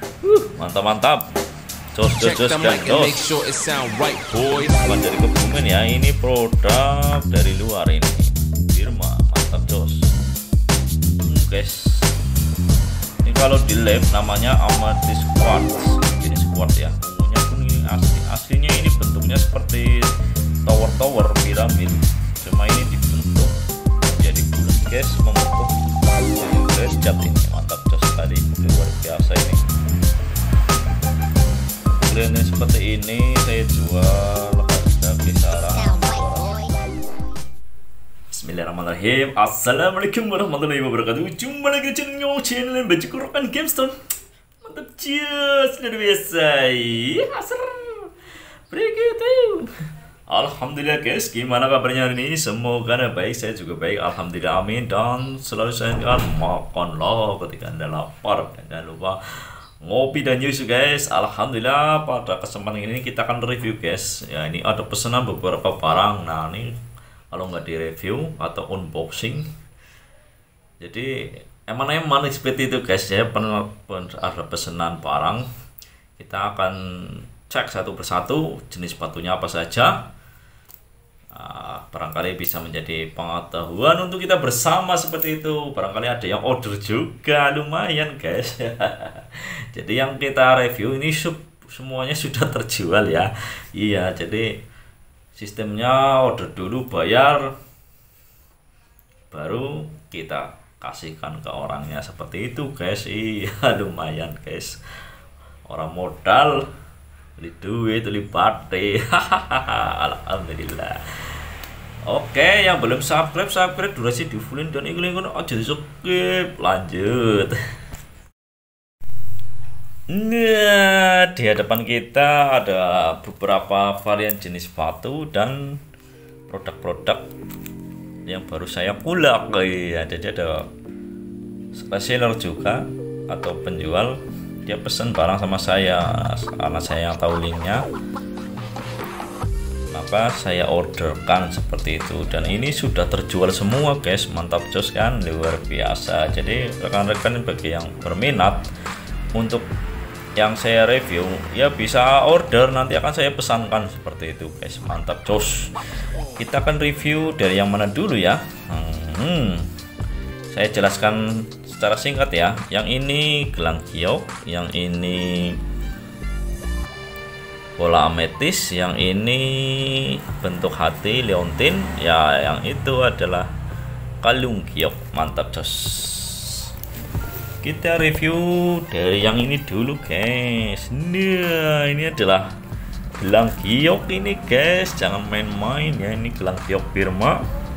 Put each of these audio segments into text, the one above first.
Mantap. Jos dan jos. Bukan dari Kebumen ya, ini produk dari luar ini. Firma, mantap jos. Guys. Ini kalau di lab namanya amethyst quartz. Ini quartz ya. Ungunya pun ini aslinya ini bentuknya seperti tower piramid. Cuma ini dibentuk jadi bulat guys, membentuk derajat ini. Mantap jos tadi, luar biasa ini. Ini seperti ini saya jual harga kisaran. Bismillahirrahmanirrahim. Assalamualaikum warahmatullahi wabarakatuh. Jumpa lagi di channel Baju Kurokan Gamestone. Mantap cius, luar biasa. Asar. Begitu. Alhamdulillah guys, gimana kabarnya hari ini? Semoga Anda baik, saya juga baik. Alhamdulillah, amin. Dan selalu saya makanlah ketika Anda lapar. Dan jangan lupa ngopi dan news guys. Alhamdulillah pada kesempatan ini kita akan review guys. Ya ini ada pesanan beberapa barang. Nah ini kalau nggak di review atau unboxing, jadi emang seperti itu guys ya. Ada pesanan barang, kita akan cek satu persatu jenis sepatunya apa saja. Barangkali bisa menjadi pengetahuan untuk kita bersama seperti itu. Barangkali ada yang order juga, lumayan guys. Jadi yang kita review ini semuanya sudah terjual ya. Iya, jadi sistemnya order dulu, bayar, baru kita kasihkan ke orangnya seperti itu guys. Iya, lumayan guys. Orang modal beli duit, beli bate. Alhamdulillah. Oke, yang belum subscribe durasi di fullin dan ikut aja di skip. Lanjut. Nah, di hadapan kita ada beberapa varian jenis sepatu dan produk-produk yang baru saya pulang ya. Jadi ada reseller juga atau penjual, dia pesan barang sama saya karena saya yang tahu linknya, maka saya orderkan seperti itu. Dan ini sudah terjual semua guys. Mantap jos kan, luar biasa. Jadi rekan-rekan bagi yang berminat untuk yang saya review ya bisa order, nanti akan saya pesankan seperti itu guys. Mantap jos. Kita akan review dari yang mana dulu ya. Saya jelaskan secara singkat ya. Yang ini gelang giok, yang ini bola ametis, yang ini bentuk hati leontin ya, yang itu adalah kalung giok. Mantap jos. Kita review dari yang ini dulu guys. Nah ini adalah gelang giok ini guys, jangan main-main ya. Ini gelang giok Firma.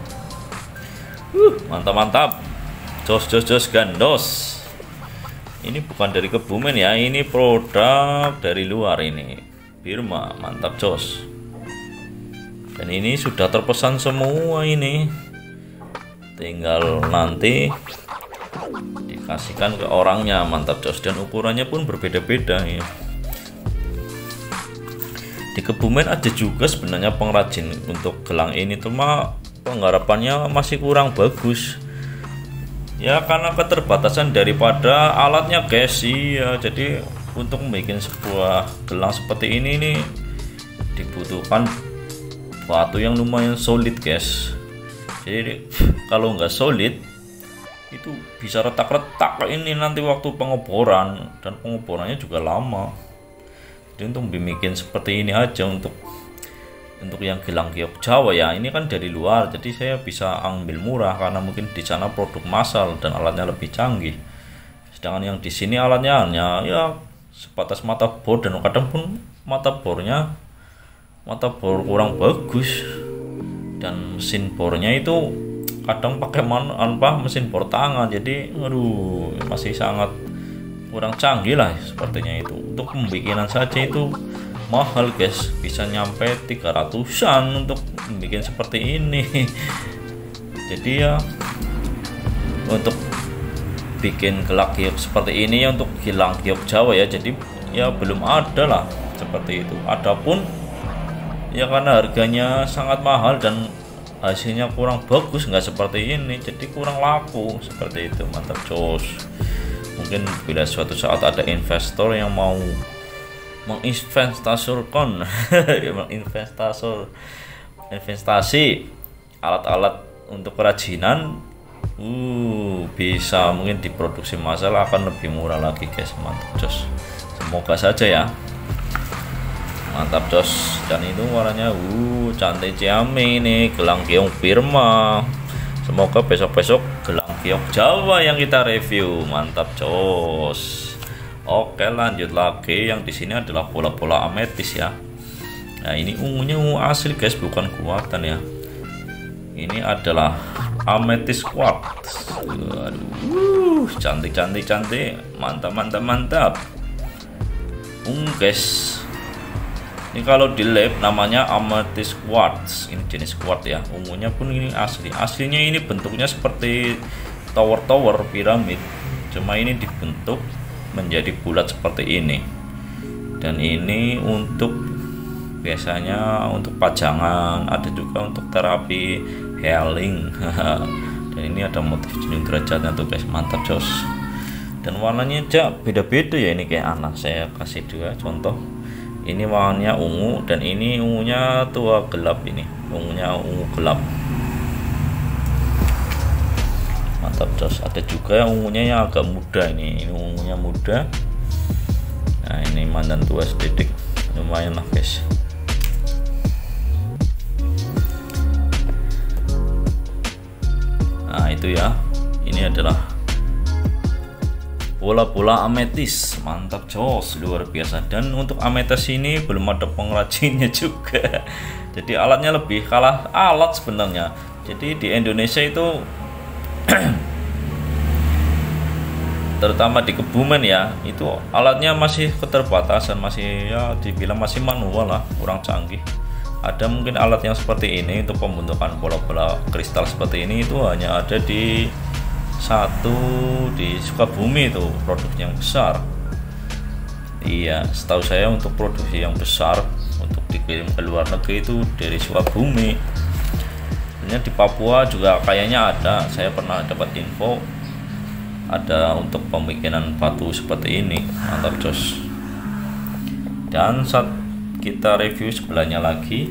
Mantap jos gandos. Ini bukan dari Kebumen ya, ini produk dari luar ini, Firma. Mantap jos. Dan ini sudah terpesan semua ini, tinggal nanti dikasihkan ke orangnya. Mantap jos. Dan ukurannya pun berbeda-beda ya. Di Kebumen ada juga sebenarnya pengrajin untuk gelang ini, cuma penggarapannya masih kurang bagus ya, karena keterbatasan daripada alatnya guys. Iya, jadi untuk membuat sebuah gelang seperti ini nih dibutuhkan batu yang lumayan solid guys. Jadi kalau nggak solid itu bisa retak-retak ini nanti waktu pengeboran, dan pengeborannya juga lama. Jadi untuk bikin seperti ini aja untuk yang gelang giok Jawa ya, ini kan dari luar, jadi saya bisa ambil murah karena mungkin di sana produk massal dan alatnya lebih canggih. Sedangkan yang di sini alatnya hanya ya sebatas mata bor, dan kadang pun mata bornya kurang bagus, dan mesin bornya itu kadang pakai mesin bor tangan. Jadi aduh, masih sangat kurang canggih lah sepertinya itu. Untuk pembikinan saja itu mahal guys, bisa nyampe 300-an untuk bikin seperti ini. Jadi ya untuk bikin gelang giok seperti ini ya, untuk gelang giok Jawa ya, jadi ya belum ada lah seperti itu. Adapun ya karena harganya sangat mahal dan hasilnya kurang bagus, nggak seperti ini, jadi kurang laku seperti itu. Mantap jos. Mungkin bila suatu saat ada investor yang mau menginvestasikan investasi alat-alat untuk kerajinan, bisa mungkin diproduksi massal akan lebih murah lagi guys. Mantap jos, semoga saja ya. Mantap jos. Dan itu warnanya cantik ciamik ini, gelang giok Firma. Semoga besok-besok gelang giok Jawa yang kita review. Mantap jos. Oke, lanjut lagi. Yang di sini adalah bola-bola ametis ya. Nah, ini ungunya ungu asli guys, bukan kuatan ya. Ini adalah ametis quartz. Aduh, cantik. Mantap. Guys. Ini kalau di lab namanya amethyst quartz. Ini jenis quartz ya. Ungunya pun ini asli. Aslinya ini bentuknya seperti tower piramid. Cuma ini dibentuk menjadi bulat seperti ini. Dan ini untuk biasanya untuk pajangan, ada juga untuk terapi healing. Dan ini ada motif junjung derajatnya tuh guys. Mantap jos. Dan warnanya aja beda-beda ya, ini kayak anak. Saya kasih juga contoh. Ini warnanya ungu dan ini ungunya tua gelap, ini ungunya ungu gelap. Mantap jos. Ada juga ungunya yang agak muda, ini ungunya muda. Nah, ini mandan tua sedikit, lumayan lah guys. Nah itu ya, ini adalah bola-bola ametis. Mantap jos, luar biasa. Dan untuk ametis ini belum ada pengrajinnya juga. Jadi alatnya lebih kalah alat sebenarnya. Jadi di Indonesia itu terutama di Kebumen ya, itu alatnya masih keterbatasan, masih ya dibilang masih manual lah, kurang canggih. Ada mungkin alat yang seperti ini untuk pembentukan bola-bola kristal seperti ini, itu hanya ada di di Sukabumi, itu produk yang besar. Iya, setahu saya untuk produksi yang besar untuk dikirim ke luar negeri itu dari Sukabumi. Sebenarnya di Papua juga kayaknya ada, saya pernah dapat info ada untuk pembikinan batu seperti ini. Mantap jos. Dan saat kita review sebelahnya lagi,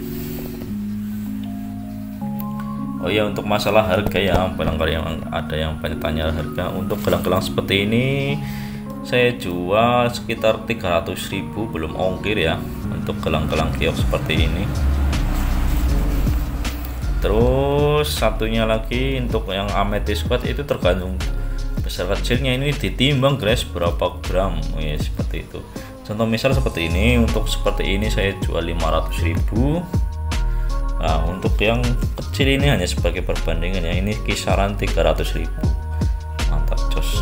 oh ya, untuk masalah harga ya, barangkali yang ada yang banyak tanya harga. Untuk gelang-gelang seperti ini saya jual sekitar 300.000 belum ongkir ya, untuk gelang-gelang giok seperti ini. Terus satunya lagi untuk yang amethyst quartz itu tergantung besar kecilnya, ini ditimbang guys berapa gram ya, seperti itu. Contoh misal seperti ini, untuk seperti ini saya jual 500.000. Nah, untuk yang kecil ini hanya sebagai perbandingan ya, ini kisaran 300.000. Mantap jos.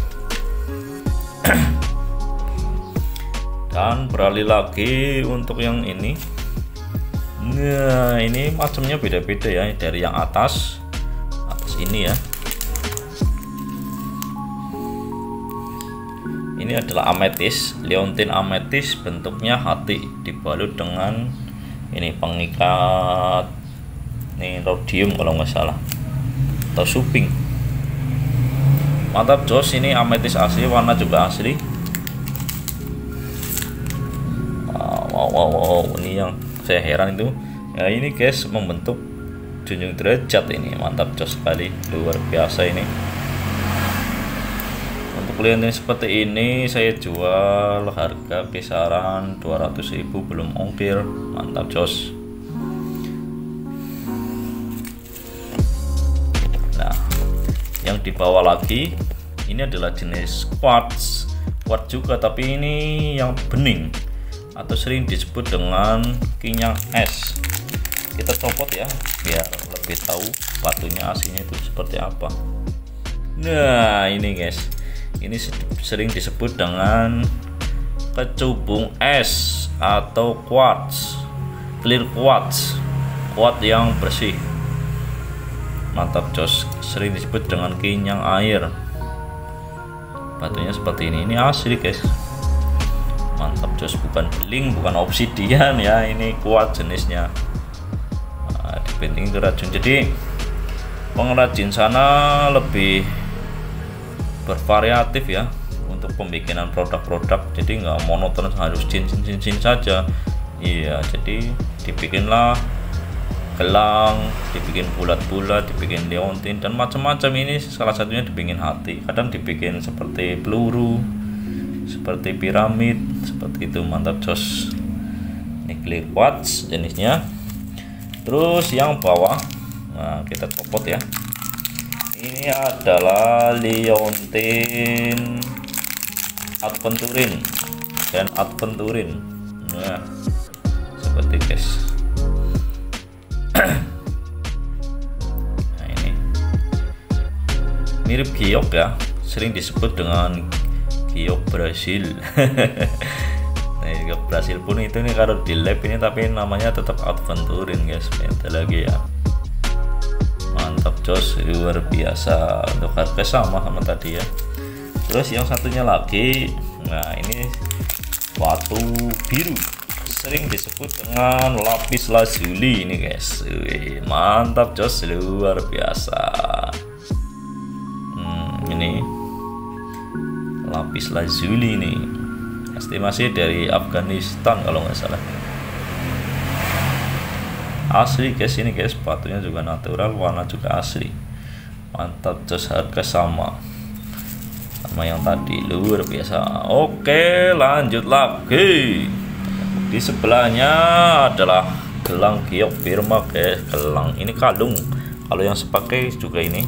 Dan beralih lagi untuk yang ini. Nah, ini macamnya beda-beda ya, dari yang atas ini ya. Ini adalah ametis, leontin ametis, bentuknya hati dibalut dengan ini pengikat ini rhodium kalau nggak salah, atau suping. Mantap jos, ini ametis asli, warna juga asli. Wow, ini yang saya heran itu ya, ini guys membentuk junjung derajat ini. Mantap jos sekali, luar biasa ini. Untuk leontin seperti ini saya jual harga kisaran 200.000 belum ongkir. Mantap jos. Nah, yang di bawah lagi ini adalah jenis quartz juga, tapi ini yang bening atau sering disebut dengan kinyang es. Kita copot ya biar lebih tahu batunya aslinya itu seperti apa. Nah, ini guys, ini sering disebut dengan kecubung es atau quartz, clear quartz yang bersih. Mantap jos, sering disebut dengan kinyang air. Batunya seperti ini asli guys. Mantap jos, bukan beling, bukan obsidian ya, ini quartz jenisnya. Nah, dibenting ke racun. Jadi pengrajin sana lebih bervariatif ya, untuk pembikinan produk-produk, jadi nggak monoton harus cincin saja. Iya, jadi dibikinlah gelang, dibikin bulat-bulat, dibikin liontin dan macam-macam. Ini salah satunya dibikin hati, kadang dibikin seperti peluru, seperti piramid, seperti itu. Mantap jos. Ini clay quartz jenisnya. Terus yang bawah, nah kita copot ya. Ini adalah liontin adventurin dan adventurin. Nah, seperti guys. Nah, ini mirip giok ya, sering disebut dengan giok Brasil. Nah, giok Brasil pun itu nih kalau di lab ini, tapi namanya tetap adventurin guys. Beda lagi ya. Mantap jos, luar biasa. Untuk harga sama tadi ya. Terus yang satunya lagi, nah ini batu biru, sering disebut dengan lapis lazuli ini guys. Wih, mantap jos, luar biasa. Ini lapis lazuli ini, estimasi dari Afghanistan kalau nggak salah. Asli guys ini guys, batunya juga natural, warna juga asli. Mantap jos, harga sama yang tadi, luar biasa. Oke, lanjut lagi. Di sebelahnya adalah gelang giok Birma guys. Gelang ini kalung, kalau yang sepakai juga ini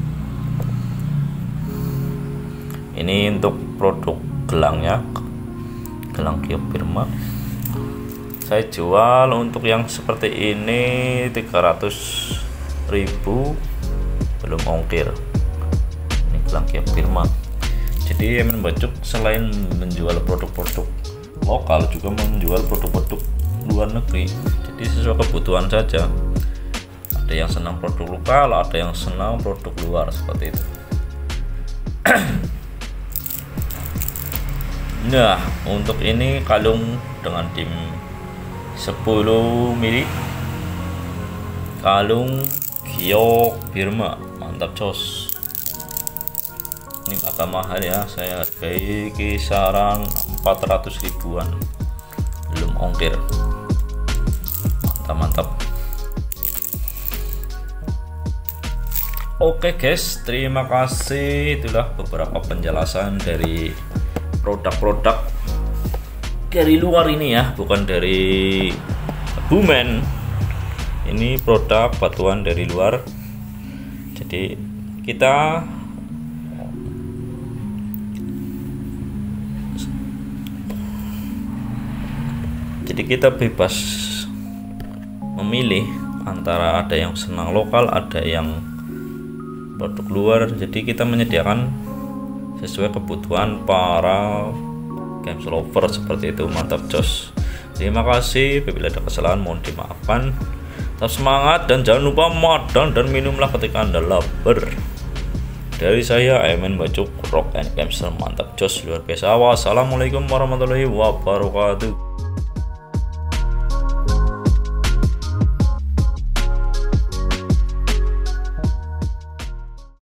untuk produk gelangnya, gelang giok Birma. Saya jual untuk yang seperti ini 300.000 belum ongkir. Ini gelang giok Birma. Jadi Emen Bacuk selain menjual produk-produk lokal juga menjual produk-produk luar negeri. Jadi sesuai kebutuhan saja. Ada yang senang produk lokal, ada yang senang produk luar, seperti itu. Nah, untuk ini kalung dengan tim 10 mili, kalung giok Birma, mantap jos. Ini agak mahal ya, saya hargai kisaran 400 ribuan belum ongkir. Mantap. Oke guys, terima kasih. Itulah beberapa penjelasan dari produk-produk dari luar ini ya, bukan dari Kebumen. Ini produk batuan dari luar. Jadi kita bebas memilih antara ada yang senang lokal, ada yang produk luar. Jadi kita menyediakan sesuai kebutuhan para games lover, seperti itu. Mantap jos. Terima kasih. Bila ada kesalahan mohon dimaafkan. Tetap semangat dan jangan lupa makan dan minumlah ketika Anda lapar. Dari saya Emen Bacuk, Rock and Games. Mantap jos, luar biasa. Wassalamualaikum warahmatullahi wabarakatuh.